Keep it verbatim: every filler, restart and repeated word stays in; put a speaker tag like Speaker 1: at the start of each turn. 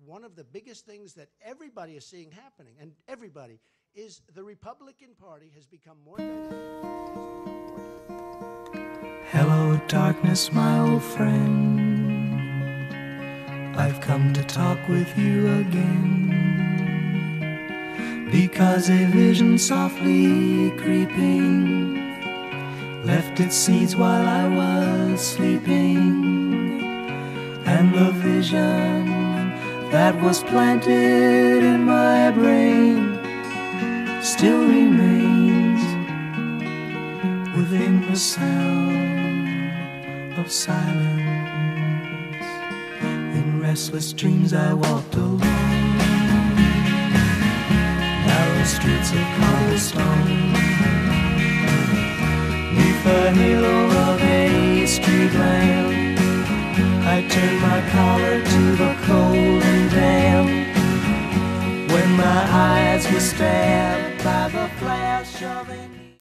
Speaker 1: one of the biggest things that everybody is seeing happening, and everybody, is the Republican Party has become more dynamic.
Speaker 2: Hello, darkness, my old friend. I've come to talk with you again, because a vision softly creeping left its seeds while I was sleeping, and the vision that was planted in my brain still remains within the sound of silence. In restless dreams I walked alone, narrow streets of cobblestone, neath the halo of a street lamp. I turned my collar to the cold and damp, when my eyes were stabbed by the flash of a